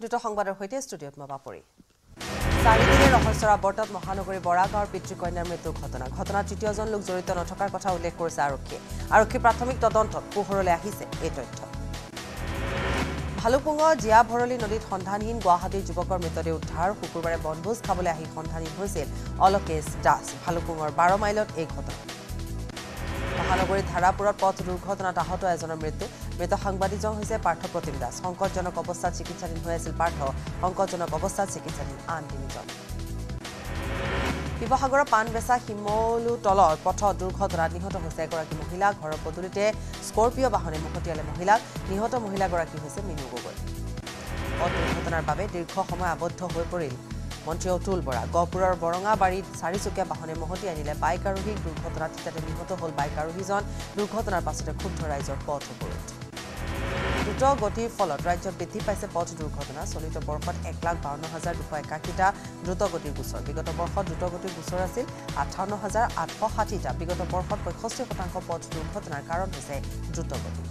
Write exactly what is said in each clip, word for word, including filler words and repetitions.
দ্ৰুত সংবাদৰ সৈতে ষ্টুডিঅ'ত মই বাপৰি চাৰিদিনীয়া ৰহস্যৰ আৱৰ্তত মহানগৰী বৰাগাঁৱৰ পিতৃকন্যাৰ মৃত্যুৰ ঘটনা ঘটনাত তৃতীয়জন লোক জড়িত নথকাৰ কথা উল্লেখ কৰিছে আৰক্ষীয়ে আৰক্ষী প্ৰাথমিক তদন্তত পোহৰলৈ আহিছে এই তথ্য ভালুকপুঙৰ জিয়া ভৰলী নদীত সন্ধানহীন গুৱাহাটীৰ যুৱকৰ মৃতদেহ উদ্ধাৰ শুকুৰবাৰে বনভোজ খাবলৈ আহি সন্ধানহীন হৈছিল অলকেশ দাস ভালুকপুঙৰ বাৰ মাইলত এই ঘটনা মহানগৰীৰ ধাৰাপুৰত পথ দুৰ্ঘটনাত আহত এজনৰ মৃত্যু মৃত সাংবাদিকজন হৈছে পাৰ্থ প্ৰতিম দাস সংকটজনক অৱস্থাত চিকিৎসাধীন হৈ আছিল পাৰ্থ সংকটজনক অৱস্থাত চিকিৎসাধীন আন তিনিজন শিৱসাগৰৰ পাণবেচা শিমলু তলৰ পথত দুৰ্ঘটনাত নিহত হৈছে এগৰাকী মহিলা ঘৰৰ পদূলিতে স্কৰপিঅ' বাহনে মুখতিয়ালে মহিলাক নিহত মহিলাগৰাকী হৈছে মিনু গগৈ পথ দুৰ্ঘটনাৰ বাবে দীৰ্ঘ সময় আবদ্ধ হৈ পৰিল মন্ত্ৰী অতুল বৰা গহপুৰৰ বৰঙাবাৰীত চাৰিচকীয়া বাহনে মহতি আনিলে বাইক আৰোহীক দুৰ্ঘটনাত থিতাতে নিহত হ'ল বাইক আৰোহীজন দুৰ্ঘটনাৰ পাছতে ক্ষুব্ধ ৰাইজৰ পথ অৱৰোধ দ্ৰুত গতিৰ ফলত ৰাজ্যত বৃদ্ধি পাইছে পথ দুৰ্ঘটনা চলিত বৰ্ষত এক লাখ বাৱন্ন হাজাৰ দুশ একাশীটা দ্ৰুতগতিৰ গোচৰ বিগত বৰ্ষত দ্ৰুতগতিৰ গোচৰ আছিল আঠাৱন্ন হাজাৰ আঠশ ষাঠিটা বিগত বৰ্ষত পঁয়ষষ্ঠি শতাংশ পথ দুৰ্ঘটনাৰ কাৰণ হৈছে দ্ৰুতগতি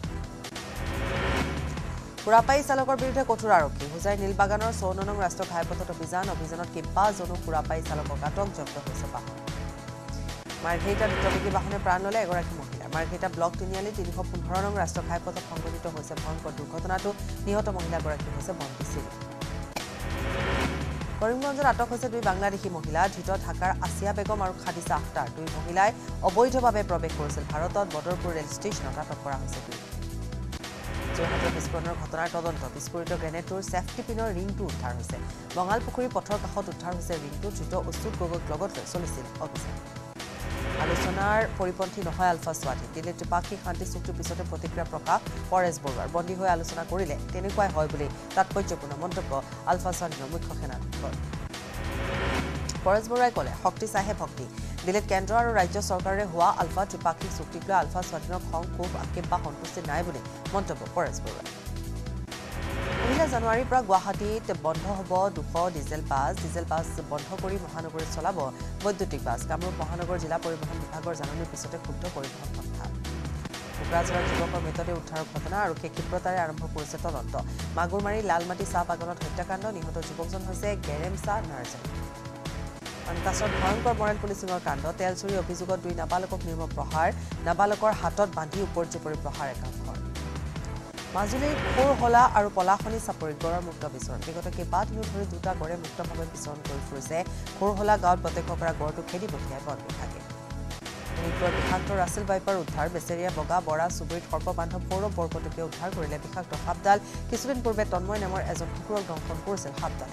সুৰাপায়ী চালকৰ বিৰুদ্ধে কঠোৰ আৰক্ষী হোজাই নীলবাগানৰ চৌন নং ৰাষ্ট্ৰীয় ঘাইপথত অভিযান অভিযানত কেইবাজনো সুৰাপায়ী চালকক আটক জব্দ হৈছে বাহন মাৰ্ঘেৰিটা দ্ৰুতবেগী বাহনে প্ৰাণ ল'লে এগৰাকী মহিলা মাৰ্ঘেৰিটা ব্লক তিনিআলি তিনিশ পোন্ধৰ নং ৰাষ্ট্ৰীয় ঘাইপথত সংঘটিত হৈছে ভয়ংকৰ দুৰ্ঘটনাটো নিহত মহিলাগৰাকী হৈছে বন্তি চিৰি কৰিমগঞ্জত আটক হৈছে দুই বাংলাদেশী মহিলা ধৃত ঢাকাৰ আসিয়া বেগম আৰু খাদিজা আখতাৰ দুই মহিলাই অবৈধভাৱে প্ৰৱেশ কৰিছিল ভাৰতত বদৰপুৰ ৰেল ষ্টেচনত আটক কৰা হৈছে যোৰহাটৰ বিস্ফোৰণৰ ঘটনাৰ তদন্ত বিস্ফোৰিত গ্ৰেনেডটোৰ ছেফটি পিনৰ ৰিংটো উদ্ধাৰ হৈছে বঙালপুখুৰী পথৰ কাষত উদ্ধাৰ হৈছে ৰিংটো ধৃত অচ্যুত গগৈক লগত লৈ চলিছিল অভিযান আলোচনাৰ পৰিপন্থী নহয় আলফা স্বাধীন দিল্লীত ত্ৰিপাক্ষিক শান্তি চুক্তিৰ পিছতে প্ৰতিক্ৰিয়া প্ৰকাশ পৰেশ বৰুৱাৰ বন্দী হৈ আলোচনা কৰিলে তেনেকুৱাই হয় বুলি তাৎপৰ্যপূৰ্ণ মন্তব্য আলফা স্বাধীনৰ মুখ্য সেনাধ্যক্ষৰ পৰেশ বৰুৱাই ক'লে শক্তি চাহে ভক্তি দিল্লীত কেন্দ্ৰ আৰু ৰাজ্য চৰকাৰে হোৱা আলফা ত্ৰিপাক্ষিক চুক্তিক লৈ আলফা স্বাধীনৰ খং ক্ষোভ আক্ষেপ বা সন্তুষ্টি নাই বুলি মন্তব্য পৰেশ বৰুৱা পহিলা জানুৱাৰীৰ পৰা গুৱাহাটীত বন্ধ হ'ব দুশ ডিজেল বাছ ডিজেল বাছ বন্ধ কৰি মহানগৰীত চলাব বৈদ্যুতিক বাছ কামৰূপ মহানগৰ জিলা পৰিবহণ বিভাগৰ জাননীৰ পিছতে ক্ষুব্ধ পৰিবহণ সংস্থা কোকৰাঝাৰৰ যুৱকৰ মৃতদেহ উদ্ধাৰৰ ঘটনা আৰক্ষীয়ে ক্ষীপ্ৰতাৰে আৰম্ভ কৰিছে তদন্ত মাগুৰমাৰী লালমাটি চাহ বাগানত হত্যাকাণ্ড নিহত যুৱকজন হৈছে গেৰেমচা নাৰ্জাৰী কাছৰ ভয়ংকৰ মৰেল পুলিচিঙৰ কাণ্ড তেল চুৰি অভিযোগত দুই নাবালকক নিৰ্মম প্ৰহাৰ নাবালকৰ হাতত বান্ধি উপৰ্যুপৰি প্ৰহাৰ একাংশৰ মাজুলীৰ খোৰহলা আৰু পলাশনি চাপৰিত গড়ৰ মুক্ত বিচৰণ বিগত কেইবাদিনো ধৰি দুটা গড়ে মুক্তভাৱে বিচৰণ কৰি ফুৰিছে খোৰহলা গাঁৱত প্ৰত্যক্ষ কৰা গড়টো খেদি পঠিয়াই বন বিভাগে শোণিতপুৰৰ বিষাক্ত ৰাছেল বাইপাৰ উদ্ধাৰ বেচেৰীয়া বগা বৰা চুবুৰীত সৰ্পবান্ধৱ সৌৰভ বৰকটকীয়ে উদ্ধাৰ কৰিলে বিষাক্ত সাপডাল কিছুদিন পূৰ্বে তন্ময় নামৰ এজন শিশুৰক দংশন কৰিছিল সাপডালে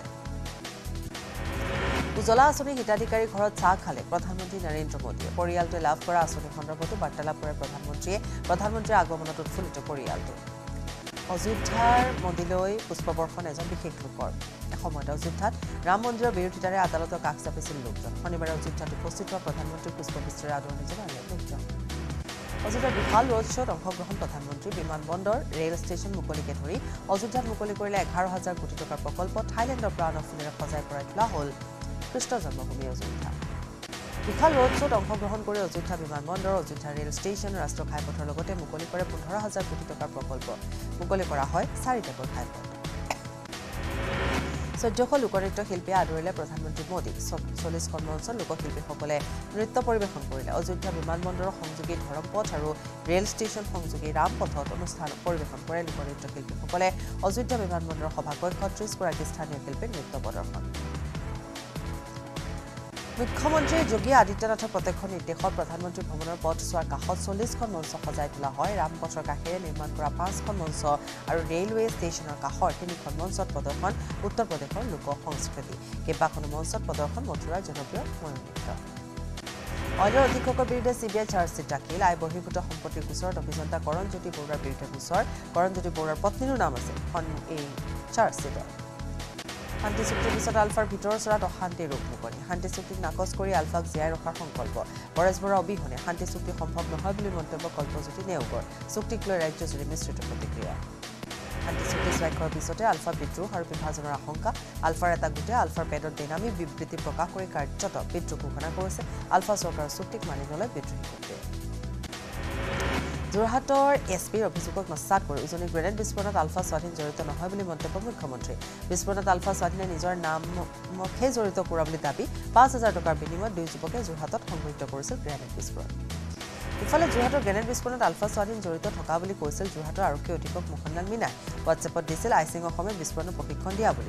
উজলা আঁচনি হিতাধিকাৰীৰ ঘৰত চাহ খালে প্ৰধানমন্ত্ৰী নৰেন্দ্ৰ মোদীয়ে পৰিয়ালটোৱে লাভ কৰা আঁচনি সন্দৰ্ভতো বাৰ্তালাপ কৰে প্ৰধানমন্ত্ৰীয়ে প্ৰধানমন্ত্ৰীৰ আগমনত উৎফুল্লিত পৰিয়ালটো অযোধ্যাৰ মন্দিৰলৈ পুষ্পবৰ্ষণ এজন বিশেষ লোকৰ এসময়ত অযোধ্যাত ৰাম মন্দিৰৰ বিৰোধিতাৰে আদালতৰ কাষ চাপিছিল লোকজন শনিবাৰে অযোধ্যাত উপস্থিত হোৱা প্ৰধানমন্ত্ৰীক পুষ্পবিস্তাৰে আদৰণি জনালে লোকজন অযোধ্যাৰ বিশাল ৰোড শ্ব'ত অংশগ্ৰহণ প্ৰধানমন্ত্ৰী বিমানবন্দৰ ৰেল ষ্টেচন মুকলিকে ধৰি অযোধ্যাত মুকলি কৰিলে এঘাৰ হাজাৰ কোটি টকাৰ প্ৰকল্প থাইলেণ্ডৰ প্ৰাণ ফুলেৰে সজাই পৰাই তোলা হ'ল কৃষ্ণ জন্মভূমি অযোধ্যা বিশাল ৰোড শ্ব'ত অংশগ্ৰহণ কৰি অযোধ্যা বিমানবন্দৰ অযোধ্যা ৰেল ষ্টেচন ৰাষ্ট্ৰীয় ঘাইপথৰ লগতে মুকলি কৰে পোন্ধৰ হাজাৰ কোটি টকাৰ প্ৰকল্প মুকলি কৰা হয় চাৰিটাকৈ ঘাইপথ চৈধ্যশ লোকনৃত্য শিল্পীয়ে আদৰিলে প্ৰধানমন্ত্ৰী মোদীক চল্লিছখন মঞ্চত লোকশিল্পীসকলে নৃত্য পৰিৱেশন কৰিলে অযোধ্যা বিমানবন্দৰৰ সংযোগী ধৰমপথ আৰু ৰেল ষ্টেচন সংযোগী ৰামপথত অনুষ্ঠান পৰিৱেশন কৰে লোকনৃত্য শিল্পীসকলে অযোধ্যা বিমানবন্দৰৰ সভাকক্ষত ত্ৰিছ গৰাকী স্থানীয় শিল্পীৰ নৃত্য প্ৰদৰ্শন মুখ্যমন্ত্ৰী যোগী আদিত্যনাথৰ প্ৰত্যক্ষ নিৰ্দেশত প্ৰধানমন্ত্ৰী ভৱনৰ পথছোৱাৰ কাষত চল্লিছখন মঞ্চ সজাই তোলা হয় ৰামপথৰ কাষেৰে নিৰ্মাণ কৰা পাঁচখন মঞ্চ আৰু ৰেলৱে ষ্টেচনৰ কাষৰ তিনিখন মঞ্চত প্ৰদৰ্শন উত্তৰ প্ৰদেশৰ লোক সংস্কৃতি কেইবাখনো মঞ্চত প্ৰদৰ্শন মথুৰাৰ জনপ্ৰিয় ময়ূৰ নৃত্য অইলৰ অধীক্ষকৰ বিৰুদ্ধে চি বি আই চাৰ্জশ্বিট দাখিল আয় বহিৰ্ভূত সম্পত্তিৰ গোচৰত অভিযন্তা কৰণজ্যোতি বৰুৱাৰ বিৰুদ্ধে গোচৰ কৰণজ্যোতি বৰুৱাৰ পত্নীৰো নাম আছে এই চাৰ্জশ্বিটত শান্তি চুক্তিৰ পিছত আলফাৰ ভিতৰৰ চৰাত অশান্তিৰ ৰূপ মুকলি শান্তি চুক্তিক নাকচ কৰি আলফাক জীয়াই ৰখাৰ সংকল্প পৰেশ বৰুৱা অবিহনে শান্তি চুক্তি সম্ভৱ নহয় বুলি মন্তব্য কল্পজ্যোতি নেওগৰ চুক্তিক লৈ ৰাজ্যজুৰি মিশ্ৰিত প্ৰতিক্ৰিয়া শান্তি চুক্তি স্বাক্ষৰৰ পিছতে আলফা বিদ্ৰোহ আৰু বিভাজনৰ আশংকা আলফাৰ এটা গোটে আলফাৰ পেডত বেনামী বিবৃতি প্ৰকাশ কৰি কাৰ্যত বিদ্ৰোহ ঘোষণা কৰিছে আলফা চৰকাৰৰ চুক্তিক মানি নলয় বিদ্ৰোহী গোটে যোৰহাটৰ এছপিৰ অভিযোগক নস্যাৎ কৰি উজনি গ্ৰেনেড বিস্ফোৰণত আলফা স্বাধীন জড়িত নহয় বুলি মন্তব্য মুখ্যমন্ত্ৰী বিস্ফোৰণত আলফা স্বাধীনে নিজৰ নামকে জড়িত কৰা বুলি দাবী পাঁচ হাজাৰ টকাৰ বিনিময়ত দুই যুৱকে যোৰহাটত সংঘটিত কৰিছিল গ্ৰেনেড বিস্ফোৰণ ইফালে যোৰহাটৰ গ্ৰেনেড বিস্ফোৰণত আলফা স্বাধীন জড়িত থকা বুলি কৈছিল যোৰহাটৰ আৰক্ষী অধীক্ষক মোহনলাল মীনাই হোৱাটছএপত দিছিল আইচিং অসমে বিস্ফোৰণৰ প্ৰশিক্ষণ দিয়া বুলি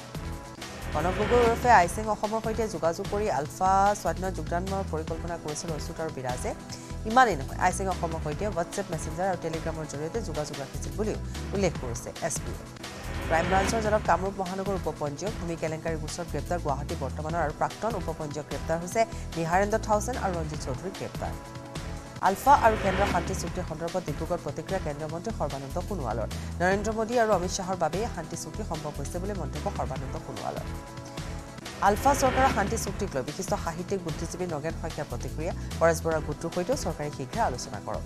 কনক গগৈ ওৰফে আইচিং অসমৰ সৈতে যোগাযোগ কৰি আলফা স্বাধীনত যোগদানৰ পৰিকল্পনা কৰিছিল অচ্যুত আৰু বিৰাজে ইমানেই নহয় আইচিং অসমৰ সৈতে হোৱাটছএপ মেছেঞ্জাৰ আৰু টেলিগ্ৰামৰ জৰিয়তে যোগাযোগ ৰাখিছিল বুলিও উল্লেখ কৰিছে এছপিয়ে ক্ৰাইম ব্ৰাঞ্চৰ জালত কামৰূপ মহানগৰ উপপঞ্জীয়ক ভূমি কেলেংকাৰী গোচৰত গ্ৰেপ্তাৰ গুৱাহাটী বৰ্তমানৰ আৰু প্ৰাক্তন উপপঞ্জীয়ক গ্ৰেপ্তাৰ হৈছে নিহাৰেন্দ্ৰ থাউচেন আৰু ৰঞ্জিত চৌধুৰী গ্ৰেপ্তাৰ আলফা আৰু কেন্দ্ৰ শান্তি চুক্তিৰ সন্দৰ্ভত ডিব্ৰুগড় প্ৰতিক্ৰিয়া কেন্দ্ৰীয় মন্ত্ৰী সৰ্বানন্দ সোণোৱালৰ নৰেন্দ্ৰ মোদী আৰু অমিত শ্বাহৰ বাবেই শান্তি চুক্তি সম্ভৱ হৈছে বুলি মন্তব্য সৰ্বানন্দ সোণোৱালৰ আলফা চৰকাৰৰ শান্তি চুক্তিক লৈ বিশিষ্ট সাহিত্যিক বুদ্ধিজীৱী নগেন শইকীয়াৰ প্ৰতিক্ৰিয়া পৰেশ বৰা গোটটোৰ সৈতেও চৰকাৰে শীঘ্ৰে আলোচনা কৰক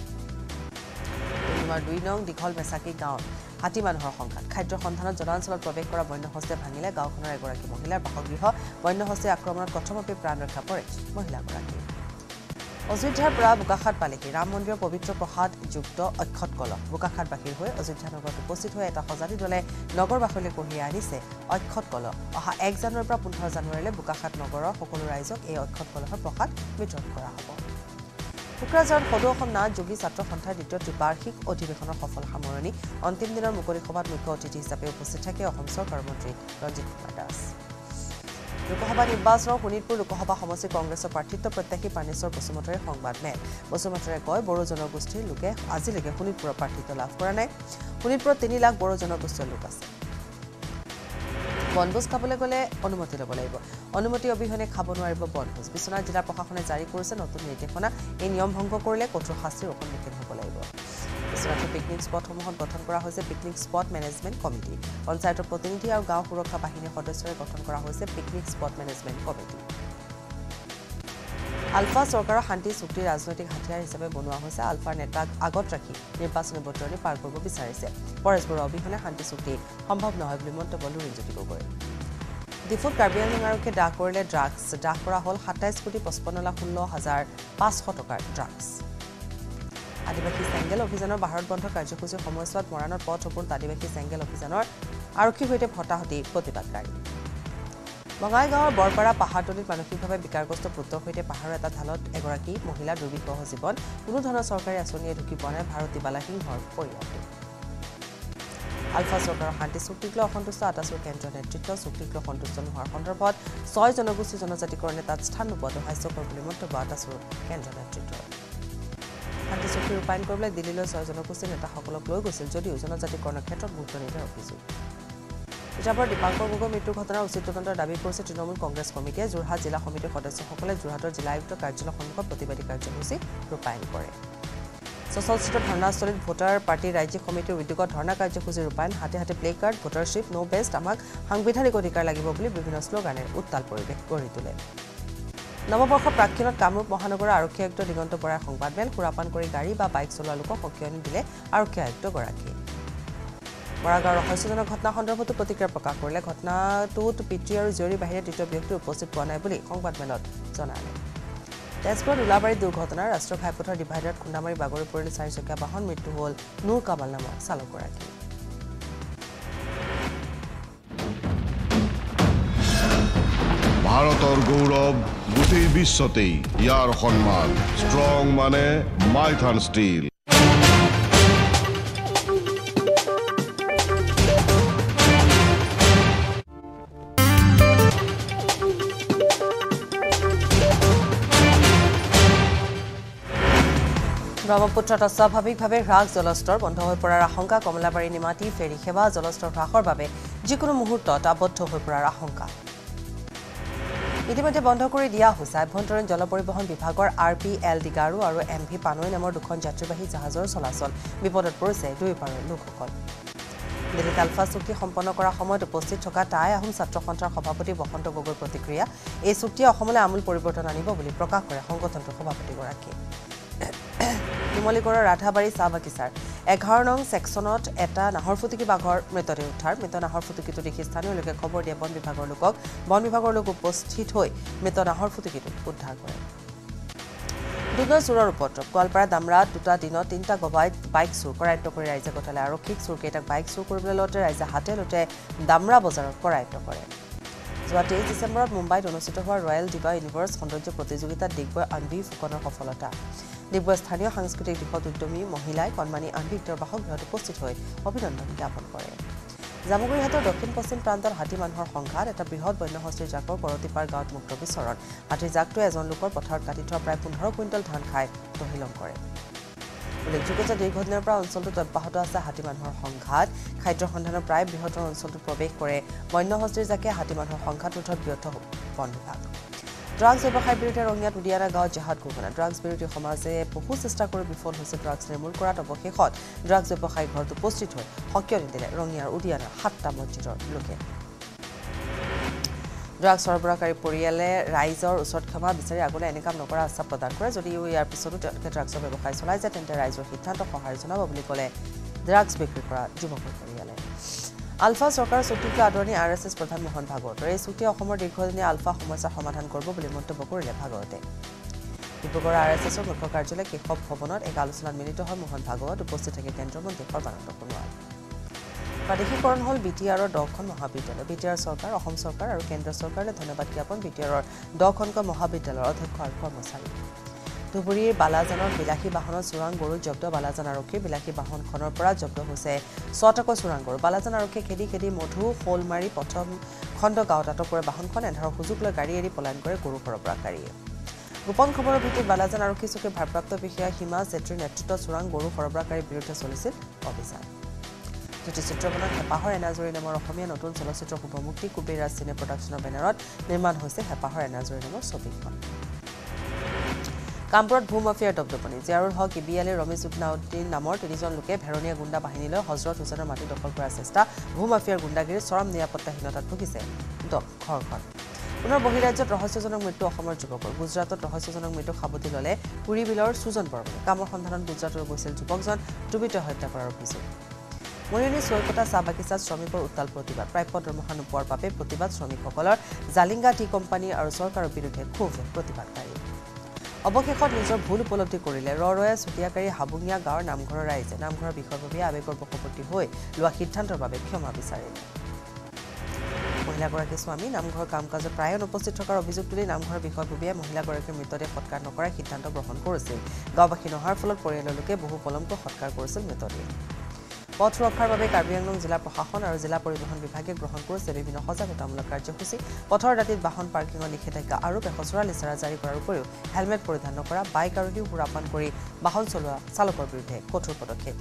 পূৰ্ণিমাৰ দুই নং দীঘল মেচাকী গাঁৱত হাতী মানুহৰ সংঘাত খাদ্যৰ সন্ধানত জনাঞ্চলত প্ৰৱেশ কৰা বন্যহস্তীয়ে ভাঙিলে গাঁওখনৰ এগৰাকী মহিলাৰ বাসগৃহ বন্যহস্তীৰ আক্ৰমণত প্ৰথমতে প্ৰাণ ৰক্ষা পৰে মহিলাগৰাকী অযোধ্যাৰ পৰা বোকাখাত পালেহি ৰাম মন্দিৰৰ পবিত্ৰ প্ৰসাদ যুক্ত অক্ষত কলহ বোকাখাতবাসীৰ হৈ অযোধ্যা নগৰত উপস্থিত হৈ এটা সজাতি দলে নগৰবাসীলৈ কঢ়িয়াই আনিছে অক্ষত কলহ অহা এক জানুৱাৰীৰ পৰা পোন্ধৰ জানুৱাৰীলৈ বোকাখাত নগৰৰ সকলো ৰাইজক এই অক্ষত কলহৰ প্ৰসাদ বিতৰণ কৰা হ'ব কোকৰাঝাৰত সদৌ অসম নাথ যোগী ছাত্ৰ সন্থাৰ দ্বিতীয় ত্ৰিবাৰ্ষিক অধিৱেশনৰ সফল সামৰণি অন্তিম দিনৰ মুকলি সভাত মুখ্য অতিথি হিচাপে উপস্থিত থাকে অসম চৰকাৰৰ মন্ত্ৰী ৰঞ্জিত কুমাৰ দাস লোকসভা নিৰ্বাচনৰ শোণিতপুৰ লোকসভা সমষ্টি কংগ্ৰেছৰ প্ৰাৰ্থিত্ব প্ৰত্যাশী পানেশ্বৰ বসুমতাৰীৰ সংবাদ মেল বসুমতাৰীয়ে কয় বড়ো জনগোষ্ঠীৰ লোকে আজিলৈকে শোণিতপুৰৰ প্ৰাৰ্থিত্ব লাভ কৰা নাই শোণিতপুৰত তিনি লাখ বড়ো জনগোষ্ঠীৰ লোক আছে বনভোজ খাবলৈ গ'লে অনুমতি ল'ব লাগিব অনুমতি অবিহনে খাব নোৱাৰিব বনভোজ বিশ্বনাথ জিলা প্ৰশাসনে জাৰি কৰিছে নতুন নিৰ্দেশনা এই নিয়ম ভংগ কৰিলে কঠোৰ শাস্তিৰ সন্মুখীন হ'ব লাগিব বিশ্বনাথৰ পিকনিক স্পটসমূহত গঠন কৰা হৈছে পিকনিক স্পট মেনেজমেণ্ট কমিটি পঞ্চায়তৰ প্ৰতিনিধি আৰু গাঁও সুৰক্ষা বাহিনীৰ সদস্যৰে গঠন কৰা হৈছে picnic spot management committee ULFA চৰকাৰৰ শান্তি চুক্তি ৰাজনৈতিক হাতিয়াৰ হিচাপে বনোৱা হৈছে আলফাৰ নেতাক আগত ৰাখি নিৰ্বাচনী বতৰণি পাৰ কৰিব বিচাৰিছে পৰেশ বৰুৱা অবিহনে শান্তি চুক্তি সম্ভৱ নহয় বুলি মন্তব্য লুৰিণজ্যোতি গগৈ ডিফুত কাৰ্বি আংলং আৰক্ষীয়ে দাহ কৰিলে ড্ৰাগছ দাহ কৰা হ'ল সাতাইছ কোটি পঁচপন্ন লাখ ষোল্ল হাজাৰ পাঁচশ টকাৰ ড্ৰাগছ আদিবাসী চেংগেল অভিযানৰ ভাৰত বন্ধ কাৰ্যসূচীৰ সময়ছোৱাত মৰাণত পথ অৱৰোধ আদিবাসী চেংগেল অভিযানৰ আৰক্ষীৰ সৈতে ভটাহতি প্ৰতিবাদকাৰী বঙাইগাঁৱৰ বৰপাৰা পাহাৰতলিত মানসিকভাৱে বিকাৰগ্ৰস্ত পুত্ৰৰ সৈতে পাহাৰৰ এটা ঢালত এগৰাকী মহিলাৰ দুৰ্বিষহ জীৱন কোনো ধৰণৰ চৰকাৰী আঁচনিয়ে ঢুকি পোৱা নাই ভাৰতী বালা সিংহৰ পৰিয়ালটো আলফা চৰকাৰৰ শান্তি চুক্তিক লৈ অসন্তুষ্ট আটাচুৰ কেন্দ্ৰীয় নেতৃত্ব চুক্তিক লৈ সন্তুষ্ট নোহোৱাৰ সন্দৰ্ভত ছয় জনগোষ্ঠী জনজাতিকৰণে তাত স্থান নোপোৱাটো হাস্যকৰ বুলি মন্তব্য আটাচুৰ কেন্দ্ৰীয় নেতৃত্বৰ শান্তি চুক্তি ৰূপায়ণ কৰিবলৈ দিল্লীলৈ ছয় জনগোষ্ঠীৰ নেতাসকলক লৈ গৈছিল যদিও জনজাতিকৰণৰ ক্ষেত্ৰত গুৰুত্ব নিদিয়াৰ অভিযোগ ইটাপৰ দীপাংকৰ গগৈৰ মৃত্যুৰ ঘটনাৰ উচিত তদন্তৰ দাবী কৰিছে তৃণমূল কংগ্ৰেছ কমিটিয়ে যোৰহাট জিলা সমিতিৰ সদস্যসকলে যোৰহাটৰ জিলা আয়ুক্ত কাৰ্যালয়ৰ সন্মুখত প্ৰতিবাদী কাৰ্যসূচী ৰূপায়ণ কৰে সচলস্থিত ধৰ্ণাস্থলীত ভোটাৰ পাৰ্টীৰ ৰাজ্যিক সমিতিৰ উদ্যোগত ধৰ্ণা কাৰ্যসূচী ৰূপায়ণ হাতে হাতে প্লে কাৰ্ড ভোটাৰশ্বিপ ন' বেষ্ট আমাক সাংবিধানিক অধিকাৰ লাগিব বুলি বিভিন্ন শ্লোগানে উত্তাল পৰিৱেশ গঢ়ি তোলে নৱবৰ্ষ প্ৰাক্ষণত কামৰূপ মহানগৰৰ আৰক্ষী আয়ুক্ত দিগন্ত বৰাৰ সংবাদমেল সুৰাপান কৰি গাড়ী বা বাইক চলোৱা লোকক সকিয়নি দিলে আৰক্ষী আয়ুক্তগৰাকীয়ে বৰাগাঁৱৰ ৰহস্যজনক ঘটনা সন্দৰ্ভতো প্ৰতিক্ৰিয়া প্ৰকাশ কৰিলে ঘটনাটোত পিতৃ আৰু জীয়ৰীৰ বাহিৰে তৃতীয় ব্যক্তি উপস্থিত পোৱা নাই বুলি সংবাদমেলত জনালে তেজপুৰত উলাবাৰীত দুৰ্ঘটনা ৰাষ্ট্ৰীয় ঘাইপথৰ ডিভাইডাৰত খুন্দামাৰি বাগৰি পৰিলে চাৰিচকীয়া বাহন মৃত্যু হ'ল নুৰ কামাল নামৰ চালকগৰাকী ভাৰতৰ গৌৰৱ গোটেই বিশ্বতেই ইয়াৰ সন্মান ষ্ট্ৰং মানে মাইথান ষ্টীল ব্ৰহ্মপুত্ৰত অস্বাভাৱিকভাৱে হ্ৰাস জলস্তৰ বন্ধ হৈ পৰাৰ আশংকা কমলাবাৰী নিমাতী ফেৰী সেৱা জলস্তৰ হ্ৰাসৰ বাবে যিকোনো মুহূৰ্তত আবদ্ধ হৈ পৰাৰ আশংকা ইতিমধ্যে বন্ধ কৰি দিয়া হৈছে আভ্যন্তৰীণ জল পৰিবহণ বিভাগৰ আৰ পি এল ডি গাৰু আৰু এম ভি পানৈ নামৰ দুখন যাত্ৰীবাহী জাহাজৰ চলাচল বিপদত পৰিছে দুয়োপাৰৰ লোকসকল দিল্লীত আলফা চুক্তি সম্পন্ন কৰাৰ সময়ত উপস্থিত থকা টাই আহোম ছাত্ৰ সন্থাৰ সভাপতি বসন্ত গগৈৰ প্ৰতিক্ৰিয়া এই চুক্তিয়ে অসমলৈ আমূল পৰিৱৰ্তন আনিব বুলি প্ৰকাশ কৰে সংগঠনটোৰ সভাপতিগৰাকীয়ে নুমলীগড়ৰ ৰাধাবাৰী চাহ বাগিচাৰ এঘাৰ নং ছেকশ্যনত এটা নাহৰ ফুটুকী বাঘৰ মৃতদেহ উদ্ধাৰ মৃত নাহৰ ফুটুকীটো দেখি স্থানীয় লোকে খবৰ দিয়ে বন বিভাগৰ লোকক বন বিভাগৰ লোক উপস্থিত হৈ মৃত নাহৰ ফুটুকীটো উদ্ধাৰ কৰে দুনৰ চোৰৰ উপদ্ৰৱ গোৱালপাৰা দামৰাত দুটা দিনত তিনিটা গবাইত বাইক চুৰ কৰায়ত্ব কৰি ৰাইজে গঠালে আৰক্ষীক চুৰকেইটাক বাইক চুৰ কৰিবলৈ লওঁতে ৰাইজে হাতে লোতে দামৰা বজাৰত কৰায়ত্ব কৰে যোৱা তেইছ ডিচেম্বৰত মুম্বাইত অনুষ্ঠিত হোৱা ৰয়েল ডিবা ইউনিভাৰ্ছ সৌন্দৰ্য প্ৰতিযোগিতাত ডিগবৈ আনভি ফুকনৰ সফলতা ডিগবৈ স্থানীয় সাংস্কৃতিক দিশত উদ্যমী মহিলাই কণমানি আনভিক তেওঁৰ বাসগৃহত উপস্থিত হৈ অভিনন্দন জ্ঞাপন কৰে জামুগুৰিহাটৰ দক্ষিণ পশ্চিম প্ৰান্তত হাতী মানুহৰ সংঘাত এটা বৃহৎ বন্যহস্তীৰ জাকৰ কৰতিপাৰ গাঁৱত মুক্ত বিচৰণ হাতীৰ জাকটোৱে এজন লোকৰ পথাৰত কাটি থোৱা প্ৰায় পোন্ধৰ কুইণ্টল ধান খাই তহিলং কৰে উল্লেখযোগ্য যে দীৰ্ঘদিনৰ পৰা অঞ্চলটোত অব্যাহত আছে হাতী মানুহৰ সংঘাত খাদ্যৰ সন্ধানৰ প্ৰায় বৃহত্তৰ অঞ্চলটোত প্ৰৱেশ কৰে বন্যহস্তীৰ জাকে হাতী মানুহৰ সংঘাত ৰোধত ব্যৰ্থ বন বিভাগ ড্ৰাগছ ব্যৱসায়ৰ বিৰুদ্ধে ৰঙিয়াত উদিয়ানা গাঁৱত জেহাদ ঘোষণা ড্ৰাগছ বিৰোধী সমাজে বহু চেষ্টা কৰি বিফল হৈছে ড্ৰাগছ নিৰ্মূল কৰাত অৱশেষত ড্ৰাগছ ব্যৱসায়ী ঘৰত উপস্থিত হৈ সক্ৰিয় নিদিলে ৰঙিয়াৰ উদিয়ানাৰ সাতটা মছজিদৰ লোকে ড্ৰাগছ সৰবৰাহকাৰী পৰিয়ালে ৰাইজৰ ওচৰত ক্ষমা বিচাৰি আগলৈ এনে কাম নকৰা আশ্বাস প্ৰদান কৰে যদিও ইয়াৰ পিছতো তেওঁলোকে ড্ৰাগছৰ ব্যৱসায় চলাই যায় তেন্তে ৰাইজৰ সিদ্ধান্ত সঁহাৰি জনাব বুলি ক'লে ড্ৰাগছ বিক্ৰী কৰা যুৱকৰ পৰিয়ালে আলফা চৰকাৰৰ চুক্তিক আদৰণি আৰ এছ এছ প্ৰধান মোহন ভাগৱতৰ এই চুক্তিয়ে অসমৰ দীৰ্ঘদিনীয়া আলফা সমস্যাৰ সমাধান কৰিব বুলি মন্তব্য কৰিলে ভাগৱতে ডিব্ৰুগড় আৰ এছ এছৰ মুখ্য কাৰ্যালয় কেশৱ ভৱনত এক আলোচনাত মিলিত হয় মোহন ভাগৱত উপস্থিত থাকে কেন্দ্ৰীয় মন্ত্ৰী সৰ্বানন্দ সোণোৱাল প্ৰাদেশিকৰণ হ'ল বি টি আৰৰ দহখন মহাবিদ্যালয় বি টি আৰ চৰকাৰ অসম চৰকাৰ আৰু কেন্দ্ৰীয় চৰকাৰলৈ ধন্যবাদ জ্ঞাপন বি টি আৰৰ দহখনকৈ মহাবিদ্যালয়ৰ অধ্যক্ষ আৰু কৰ্মচাৰী ধুবুৰীৰ বালাজানৰ বিলাসী বাহনত চোৰাং গৰু জব্দ বালাজান আৰক্ষীৰ বিলাসী বাহনখনৰ পৰা জব্দ হৈছে ছটাকৈ চোৰাং গৰু বালাজান আৰক্ষীয়ে খেদি খেদি মধু শোলমাৰি প্ৰথম খণ্ড গাঁৱত আটক কৰে বাহনখন এন্ধাৰৰ সুযোগ লৈ গাড়ী এৰি পলায়ন কৰে গৰু সৰবৰাহকাৰীয়ে গোপন খবৰৰ ভিত্তিত বালাজান আৰক্ষী চকীৰ ভাৰপ্ৰাপ্ত বিষয়া সীমা জেট্ৰীৰ নেতৃত্বত চোৰাং গৰু সৰবৰাহকাৰীৰ বিৰুদ্ধে চলিছিল অভিযান জ্যোতিচিত্ৰবনত হেঁপাহৰ এনাজৰী নামৰ অসমীয়া নতুন চলচ্চিত্ৰ শুভমুক্তি কুবেৰাজ চিনে প্ৰডাকশ্যনৰ বেনাৰত নিৰ্মাণ হৈছে হেঁপাহৰ এনাজৰী নামৰ ছবিখন কামপুৰত ভূ মাফিয়াৰ দপদপনি জিয়াৰুল হক ইবিয়ালী ৰমেশ উদ্দিন নামৰ তিনিজন লোকে ভেৰণীয়া গুণ্ডা বাহিনীলৈ হজৰত হুছেইনৰ মাটি দখল কৰাৰ চেষ্টা ভূ মাফিয়াৰ গুণ্ডাগিৰিৰ চৰম নিৰাপত্তাহীনতাত ভুগিছে ঘৰখন পুনৰ বহিৰাজ্যত ৰহস্যজনক মৃত্যু অসমৰ যুৱকৰ গুজৰাটত ৰহস্যজনক মৃত্যু সাৱটি ল'লে পুৰী বিলৰ সুজন বৰ্মনে কামৰ সন্ধানত গুজৰাটলৈ গৈছিল যুৱকজন ডুবিত হত্যা কৰাৰ অভিযোগ মৰিয়নী ছৈকটা চাহ বাগিচাত শ্ৰমিকৰ উত্তাল প্ৰতিবাদ প্ৰাপ্য দৰমহা নোপোৱাৰ বাবে প্ৰতিবাদ শ্ৰমিকসকলৰ জালিংগা টি কোম্পানী আৰু চৰকাৰৰ বিৰুদ্ধে ক্ষোভ প্ৰতিবাদকাৰী অৱশেষত নিজৰ ভুল উপলব্ধি কৰিলে ৰৰয়া চুতীয়াকাৰী হাবুঙীয়া গাঁৱৰ নামঘৰৰ ৰাইজে নামঘৰৰ বিষয়ববীয়া আৱেগৰ বশৱৰ্তী হৈ লোৱা সিদ্ধান্তৰ বাবে ক্ষমা বিচাৰিলে মহিলাগৰাকী স্বামী নামঘৰৰ কাম কাজত প্ৰায় অনুপস্থিত থকাৰ অভিযোগ তুলি নামঘৰৰ বিষয়ববীয়াই মহিলাগৰাকীৰ মৃতদেহ সৎকাৰ নকৰাৰ সিদ্ধান্ত গ্ৰহণ কৰিছিল গাঁওবাসী নহাৰ ফলত পৰিয়ালৰ লোকে বহু পলমকৈ সৎকাৰ কৰিছিল মৃতদেহ পথ সুৰক্ষাৰ বাবে কাৰ্বি আংলং জিলা প্ৰশাসন আৰু জিলা পৰিবহণ বিভাগে গ্ৰহণ কৰিছে বিভিন্ন সজাগতামূলক কাৰ্যসূচী পথৰ দাঁতিত বাহন পাৰ্কিঙৰ নিষেধাজ্ঞা আৰু এশ চৌৰাল্লিছ ধাৰা জাৰি কৰাৰ উপৰিও হেলমেট পৰিধান নকৰা বাইক আৰোহীও সুৰাপান কৰি বাহন চলোৱা চালকৰ বিৰুদ্ধে কঠোৰ পদক্ষেপ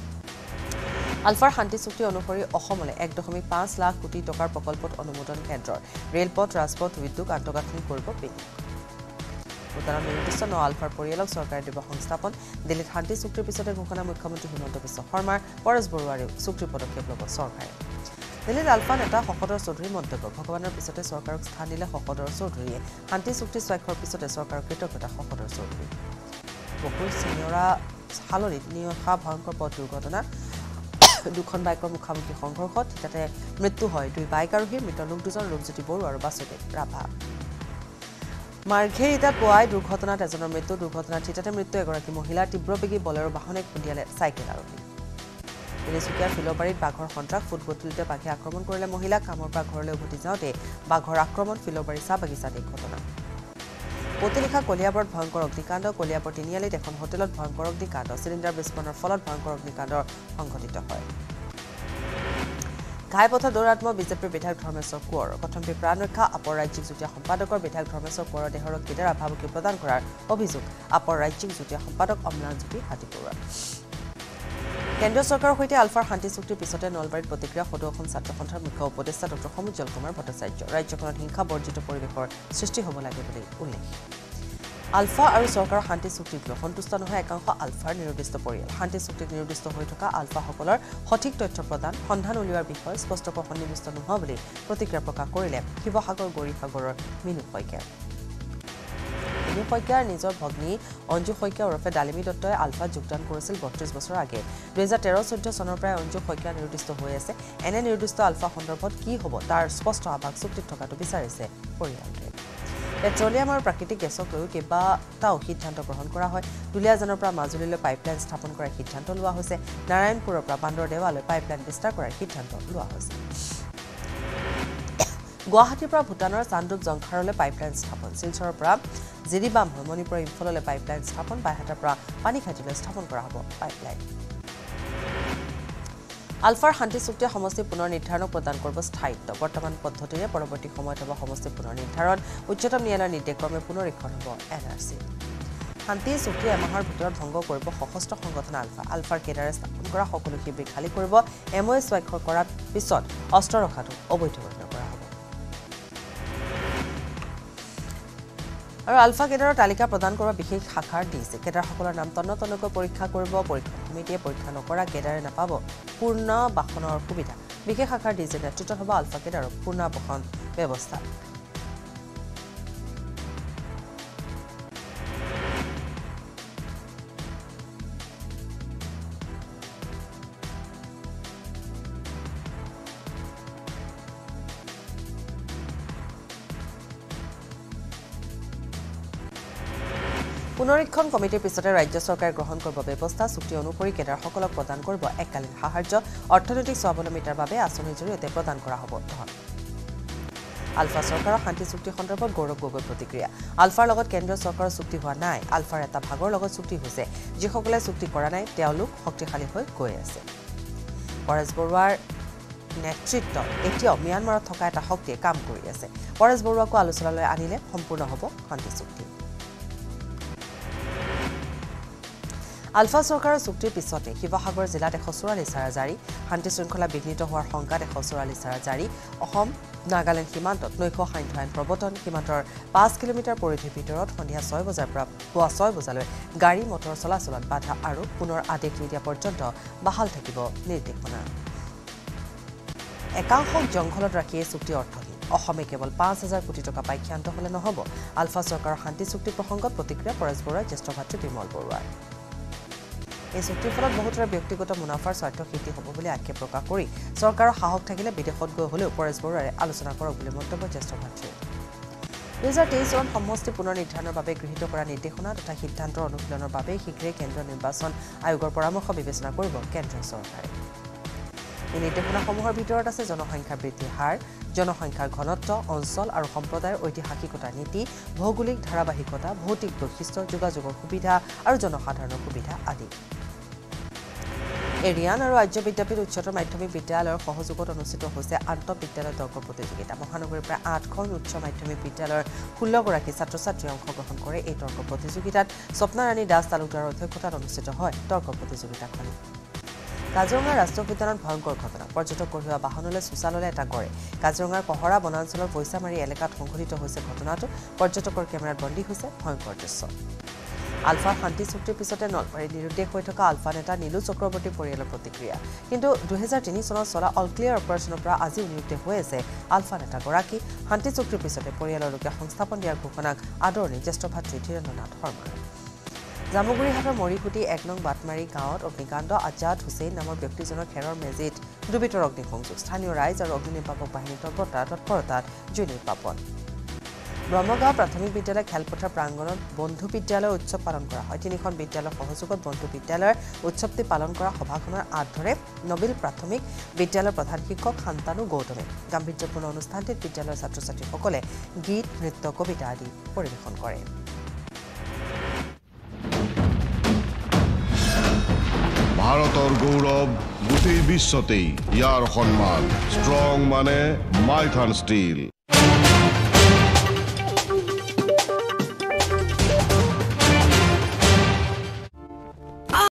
আলফাৰ শান্তি চুক্তি অনুসৰি অসমলৈ এক দশমিক পাঁচ লাখ কোটি টকাৰ প্ৰকল্পত অনুমোদন কেন্দ্ৰৰ ৰেলপথ ৰাজপথ উদ্যোগ আন্তঃগাঁথনি কৰিব বিনিয়োগ ভূটানৰ নিৰ্দিষ্ট ন আলফাৰ পৰিয়ালক চৰকাৰে দিব সংস্থাপন দিল্লীত শান্তি চুক্তিৰ পিছতে ঘোষণা মুখ্যমন্ত্ৰী হিমন্ত বিশ্ব শৰ্মাৰ পৰেশ বৰুৱাৰেও চুক্তিৰ পদক্ষেপ ল'ব চৰকাৰে দিল্লীত আলফা নেতা শকতৰ চৌধুৰীৰ মন্তব্য ভগৱানৰ পিছতে চৰকাৰক স্থান দিলে শকতৰ চৌধুৰীয়ে শান্তি চুক্তি স্বাক্ষৰৰ পিছতে চৰকাৰৰ কৃতজ্ঞতা শকতৰ চৌধুৰী বকুল চিনিয়ৰা হালৰিত নিশা ভয়ংকৰ পথ দুৰ্ঘটনা দুখন বাইকৰ মুখামুখি সংঘৰ্ষত তাতে মৃত্যু হয় দুই বাইক আৰোহীৰ মৃত লোক দুজন ৰূপজ্যোতি বড়ো আৰু বাসুদেৱ ৰাভা মাৰ্ঘেৰিটাত পুৱাই দুৰ্ঘটনাত এজনৰ মৃত্যু দুৰ্ঘটনাত থিতাতে মৃত্যু এগৰাকী মহিলাৰ তীব্ৰবেগী বলেৰো বাহনে খুন্দিয়ালে চাইকেল আৰোহী তিনিচুকীয়াৰ ফিলবাৰীত বাঘৰ সন্ত্ৰাস ফুটবটুলিতে বাঘে আক্ৰমণ কৰিলে মহিলাক কামৰ পৰা ঘৰলৈ উভতি যাওঁতে বাঘৰ আক্ৰমণ ফিলবাৰী চাহ বাগিচাত এই ঘটনা প্ৰতিনিশা কলিয়াবৰত ভয়ংকৰ অগ্নিকাণ্ড কলিয়াবৰ তিনিআলিত এখন হোটেলত ভয়ংকৰ অগ্নিকাণ্ড চিলিণ্ডাৰ বিস্ফোৰণৰ ফলত ভয়ংকৰ অগ্নিকাণ্ড সংঘটিত হয় ঘাইপথৰ দৌৰাত্ম বিজেপিৰ বিধায়ক ধৰ্মেশ্বৰ কোঁৱৰ কথম্পী প্ৰাণ ৰক্ষা আপৰ ৰাজ্যিক যুটীয়া সম্পাদকৰ বিধায়ক ধৰ্মেশ্বৰ কোঁৱৰৰ দেহৰ কেইটাৰ ভাবুকি প্ৰদান কৰাৰ অভিযোগ আপৰ ৰাজ্যিক যুটীয়া সম্পাদক অম্লান জ্যোতি হাতীপুৰা কেন্দ্ৰীয় চৰকাৰৰ সৈতে আলফাৰ শান্তি চুক্তিৰ পিছতে নলবাৰীত প্ৰতিক্ৰিয়া সদৌ অসম ছাত্ৰ সন্থাৰ মুখ্য উপদেষ্টা ডক্টৰ সমুজ্জ্বল কুমাৰ ভট্টাচাৰ্য ৰাজ্যখনত হিংসা বৰ্জিত পৰিৱেশৰ সৃষ্টি হ'ব লাগে বুলি উল্লেখ আলফা আৰু চৰকাৰৰ শান্তি চুক্তিক লৈ সন্তুষ্ট নহয় একাংশ আলফাৰ নিৰ্দিষ্ট পৰিয়াল শান্তি চুক্তিত নিৰ্দিষ্ট হৈ থকা আলফাসকলৰ সঠিক তথ্য প্ৰদান সন্ধান উলিওৱাৰ বিষয়ে স্পষ্টকৈ সন্নিৱিষ্ট নোহোৱা বুলি প্ৰতিক্ৰিয়া প্ৰকাশ কৰিলে শিৱসাগৰ গৌৰীসাগৰৰ মিনু শইকীয়াই মিনু শইকীয়াৰ নিজৰ ভগ্নী অঞ্জু শইকীয়া ওৰফে ডালিমী দত্তই আলফাত যোগদান কৰিছিল বত্ৰিছ বছৰ আগে দুহেজাৰ তেৰ চৈধ্য চনৰ পৰাই অঞ্জু শইকীয়া নিৰ্দিষ্ট হৈ আছে এনে নিৰ্দিষ্ট আলফা সন্দৰ্ভত কি হ'ব তাৰ স্পষ্ট আভাস চুক্তিত থকাটো বিচাৰিছে পৰিয়ালটোৱে পেট্ৰলিয়াম আৰু প্ৰাকৃতিক গেছক লৈ কেইবাটাও সিদ্ধান্ত গ্ৰহণ কৰা হয় দুলিয়াজানৰ পৰা মাজুলীলৈ পাইপলাইন স্থাপন কৰাৰ সিদ্ধান্ত লোৱা হৈছে নাৰায়ণপুৰৰ পৰা বান্দৰদেৱালৈ পাইপলাইন বিস্তাৰ কৰাৰ সিদ্ধান্ত লোৱা হৈছে গুৱাহাটীৰ পৰা ভূটানৰ চান্দুপ জংখাৰলৈ পাইপলাইন স্থাপন শিলচৰৰ পৰা জিৰিবাম হৈ মণিপুৰৰ ইম্ফললৈ পাইপলাইন স্থাপন বাইহাটাৰ পৰা পানীখাইটিলৈ স্থাপন কৰা হ'ব পাইপলাইন আলফাৰ শান্তি চুক্তিয়ে সমষ্টি পুনৰ নিৰ্ধাৰণক প্ৰদান কৰিব স্থায়িত্ব বৰ্তমান পদ্ধতিৰে পৰৱৰ্তী সময়ত হ'ব সমষ্টি পুনৰ নিৰ্ধাৰণ উচ্চতম ন্যায়ালয়ৰ নিৰ্দেশক্ৰমে পুনৰীক্ষণ হ'ব এন আৰ চি শান্তি চুক্তি এমাহৰ ভিতৰত ভংগ কৰিব সশস্ত্ৰ সংগঠন আলফা আলফাৰ কেডাৰে স্থাপন কৰা সকলো শিবিৰ খালী কৰিব এম অ' এ স্বাক্ষৰ কৰাৰ পিছত অস্ত্ৰ ৰখাটো অবৈধ গণ্য কৰা হ'ব আৰু আলফা কেডাৰৰ তালিকা প্ৰদান কৰা বিশেষ শাখাৰ ডিচি কেডাৰসকলৰ নাম তন্ন তন্নকৈ পৰীক্ষা কৰিব পৰীক্ষা সমিতিয়ে পৰীক্ষা নকৰা কেডাৰে নাপাব পূৰ্ণ বাসনৰ সুবিধা বিশেষ শাখাৰ ডিচিৰ নেতৃত্বত হ'ব আলফা কেডাৰৰ পূৰ্ণাবসন ব্যৱস্থা পুনৰীক্ষণ কমিটিৰ পিছতে ৰাজ্য চৰকাৰে গ্ৰহণ কৰিব ব্যৱস্থা চুক্তি অনুসৰি কেডাৰসকলক প্ৰদান কৰিব এককালীন সাহায্য অৰ্থনৈতিক স্বাৱলম্বিতাৰ বাবে আঁচনিৰ জৰিয়তে প্ৰদান কৰা হ'ব ধন আলফা চৰকাৰৰ শান্তি চুক্তি সন্দৰ্ভত গৌৰৱ গগৈ প্ৰতিক্ৰিয়া আলফাৰ লগত কেন্দ্ৰীয় চৰকাৰৰ চুক্তি হোৱা নাই আলফাৰ এটা ভাগৰ লগত চুক্তি হৈছে যিসকলে চুক্তি কৰা নাই তেওঁলোক শক্তিশালী হৈ গৈ আছে পৰেশ বৰুৱাৰ নেতৃত্বত এতিয়াও ম্যানমাৰত থকা এটা শক্তিয়ে কাম কৰি আছে পৰেশ বৰুৱাকো আলোচনালৈ আনিলে সম্পূৰ্ণ হ'ব শান্তি চুক্তি আলফা চৰকাৰৰ চুক্তিৰ পিছতে শিৱসাগৰ জিলাত এশ চৌৰাল্লিছ ধাৰা জাৰি শান্তি শৃংখলা বিঘ্নিত হোৱাৰ শংকাত এশ চৌৰাল্লিছ ধাৰা জাৰি অসম নাগালেণ্ড সীমান্তত নৈশ সান্ধ্য আইন প্ৰৱৰ্তন সীমান্তৰ পাঁচ কিলোমিটাৰ পৰিধিৰ ভিতৰত সন্ধিয়া ছয় বজাৰ পৰা পুৱা ছয় বজালৈ গাড়ী মটৰ চলাচলত বাধা আৰু পুনৰ আদেশ নিদিয়া পৰ্যন্ত বাহাল থাকিব নিৰ্দেশনা একাংশক জংঘলত ৰাখি এই চুক্তি অৰ্থহীন অসমে কেৱল পাঁচ হাজাৰ কোটি টকা পাই ক্ষান্ত হ'লে নহ'ব আলফা চৰকাৰৰ শান্তি চুক্তি প্ৰসংগত প্ৰতিক্ৰিয়া পৰেশ বৰুৱাৰ জ্যেষ্ঠ ভাতৃ বিমল বৰুৱাৰ এই চুক্তিৰ ফলত বহুতৰে ব্যক্তিগত মুনাফাৰ স্বাৰ্থ সিদ্ধি হ'ব বুলি আক্ষেপ প্ৰকাশ কৰি চৰকাৰৰ সাহস থাকিলে বিদেশত গৈ হ'লেও পৰেশ বৰুৱাৰে আলোচনা কৰক বুলি মন্তব্য জ্যেষ্ঠ ভাতৃ দুহেজাৰ তেইছ চনত সমষ্টি পুনৰ নিৰ্ধাৰণৰ বাবে গৃহীত কৰা নিৰ্দেশনা তথা সিদ্ধান্তৰ অনুশীলনৰ বাবে শীঘ্ৰেই কেন্দ্ৰীয় নিৰ্বাচন আয়োগৰ পৰামৰ্শ বিবেচনা কৰিব কেন্দ্ৰীয় চৰকাৰে এই নিৰ্দেশনাসমূহৰ ভিতৰত আছে জনসংখ্যা বৃদ্ধিৰ হাৰ জনসংখ্যাৰ ঘনত্ব অঞ্চল আৰু সম্প্ৰদায়ৰ ঐতিহাসিকতা নীতি ভৌগোলিক ধাৰাবাহিকতা ভৌতিক বৈশিষ্ট্য যোগাযোগৰ সুবিধা আৰু জনসাধাৰণৰ সুবিধা আদি এৰিয়ান আৰু আৰ্য বিদ্যাপীঠ উচ্চতৰ মাধ্যমিক বিদ্যালয়ৰ সহযোগত অনুষ্ঠিত হৈছে আন্তঃবিদ্যালয় তৰ্ক প্ৰতিযোগিতা মহানগৰীৰ প্ৰায় আঠখন উচ্চ মাধ্যমিক বিদ্যালয়ৰ ষোল্ল গৰাকী ছাত্ৰ ছাত্ৰীয়ে অংশগ্ৰহণ কৰে এই তৰ্ক প্ৰতিযোগিতাত স্বপ্নাৰাণী দাস তালুকদাৰৰ অধ্যক্ষতাত অনুষ্ঠিত হয় তৰ্ক প্ৰতিযোগিতাখন কাজিৰঙা ৰাষ্ট্ৰীয় উদ্যানত ভয়ংকৰ ঘটনা পৰ্যটক কঢ়িওৱা বাহনলৈ চোচাললে এটা গড়ে কাজিৰঙাৰ কহৰা বনাঞ্চলৰ পইচামাৰী এলেকাত সংঘটিত হৈছে ঘটনাটো পৰ্যটকৰ কেমেৰাত বন্দী হৈছে ভয়ংকৰ দৃশ্য আলফাৰ শান্তি চুক্তিৰ পিছতে নলবাৰীত নিৰুদ্দেশ হৈ থকা আলফা নেতা নীলু চক্ৰৱৰ্তী পৰিয়ালৰ প্ৰতিক্ৰিয়া কিন্তু দুহেজাৰ তিনি চনত চলা অল ক্লিয়াৰ অপাৰেশ্যনৰ পৰা আজিও নিৰুদ্দেশ হৈ আছে আলফা নেতাগৰাকী শান্তি চুক্তিৰ পিছতে পৰিয়ালৰ লোকে সংস্থাপন দিয়াৰ ঘোষণাক আদৰণি জ্যেষ্ঠ ভাতৃ ধীৰেন্দ্ৰনাথ শৰ্মাৰ জামুগুৰিহাটৰ মৰিসুটি এক নং বাটমাৰী গাঁৱত অগ্নিকাণ্ড আজাদ হুছেইন নামৰ ব্যক্তিজনৰ খেৰৰ মেজিত দুৰ্বৃত্তৰ অগ্নিসংযোগ স্থানীয় ৰাইজ আৰু অগ্নি নিৰ্বাপক বাহিনীৰ তৎপৰতাত জুই নিৰ্বাপন ব্ৰহ্মগাঁও প্ৰাথমিক বিদ্যালয় খেলপথাৰ প্ৰাংগণত বন্ধু বিদ্যালয়ৰ উৎসৱ পালন কৰা হয় তিনিখন বিদ্যালয়ৰ সহযোগত বন্ধু বিদ্যালয়ৰ উৎসৱটি পালন কৰা সভাখনৰ আঁত ধৰে নবিল প্ৰাথমিক বিদ্যালয়ৰ প্ৰধান শিক্ষক শান্তানু গৌতমে গাম্ভীৰ্যপূৰ্ণ অনুষ্ঠানটিত বিদ্যালয়ৰ ছাত্ৰ ছাত্ৰীসকলে গীত নৃত্য কবিতা আদি পৰিৱেশন কৰে ভাৰতৰ গৌৰৱ গোটেই বিশ্বতেই ইয়াৰ সন্মান ষ্ট্ৰং মানে মাইথান ষ্টীল